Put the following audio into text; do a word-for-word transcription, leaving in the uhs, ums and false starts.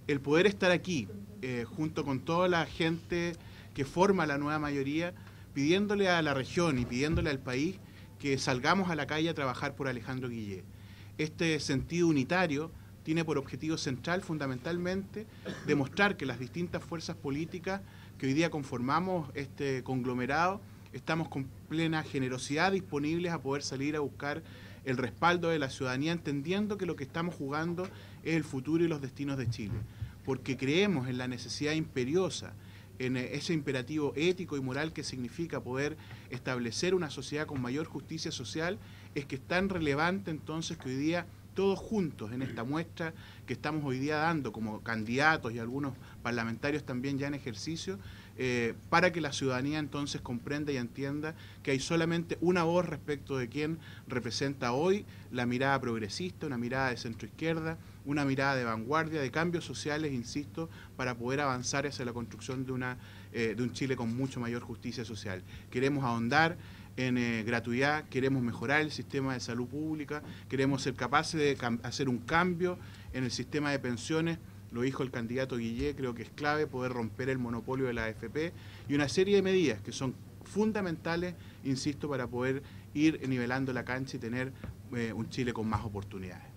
el poder estar aquí, eh, junto con toda la gente que forma la nueva mayoría, pidiéndole a la región y pidiéndole al país que salgamos a la calle a trabajar por Alejandro Guillé. Este sentido unitario tiene por objetivo central fundamentalmente demostrar que las distintas fuerzas políticas que hoy día conformamos este conglomerado estamos con plena generosidad disponibles a poder salir a buscar el respaldo de la ciudadanía, entendiendo que lo que estamos jugando es el futuro y los destinos de Chile, porque creemos en la necesidad imperiosa, en ese imperativo ético y moral que significa poder establecer una sociedad con mayor justicia social. Es que es tan relevante entonces que hoy día todos juntos en esta muestra que estamos hoy día dando como candidatos y algunos parlamentarios también ya en ejercicio, eh, para que la ciudadanía entonces comprenda y entienda que hay solamente una voz respecto de quién representa hoy la mirada progresista, una mirada de centroizquierda, una mirada de vanguardia, de cambios sociales, insisto, para poder avanzar hacia la construcción de, una, eh, de un Chile con mucho mayor justicia social. Queremos ahondar en eh, gratuidad, queremos mejorar el sistema de salud pública, queremos ser capaces de hacer un cambio en el sistema de pensiones, lo dijo el candidato Guillé, creo que es clave poder romper el monopolio de la A F P y una serie de medidas que son fundamentales, insisto, para poder ir nivelando la cancha y tener eh, un Chile con más oportunidades.